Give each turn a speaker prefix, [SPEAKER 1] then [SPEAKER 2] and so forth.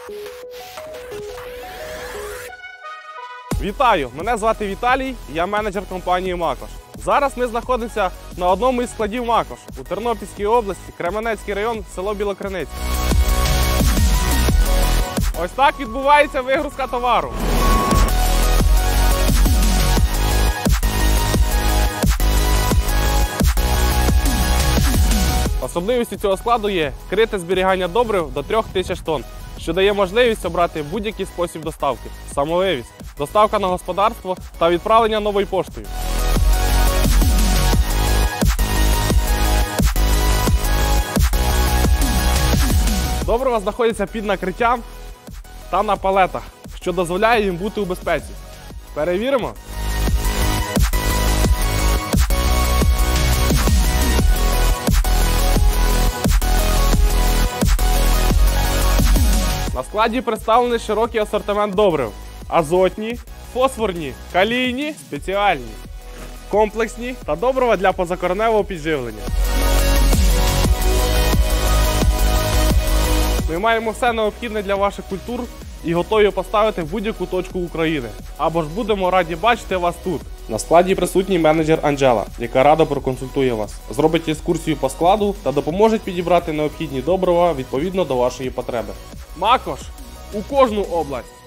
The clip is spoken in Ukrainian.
[SPEAKER 1] Вітаю! Мене звати Віталій, я менеджер компанії «Макош». Зараз ми знаходимося на одному із складів «Макош» у Тернопільській області, Кременецький район, село Білокриниця. Ось так відбувається вигрузка товару. Особливістю цього складу є крите зберігання добрив до 3000 тонн, що дає можливість обрати будь-який спосіб доставки – самовивіз, доставка на господарство та відправлення новою поштою. Добрива знаходяться під накриттям та на палетах, що дозволяє їм бути у безпеці. Перевіримо. На складі представлений широкий асортимент добрив: азотні, фосфорні, калійні, спеціальні, комплексні та добрива для позакореневого підживлення. Ми маємо все необхідне для ваших культур і готові поставити в будь-яку точку України. Або ж будемо раді бачити вас тут. На складі присутній менеджер Анжела, яка радо проконсультує вас, зробить екскурсію по складу та допоможе підібрати необхідні добрива відповідно до вашої потреби. «Макош» у кожну область!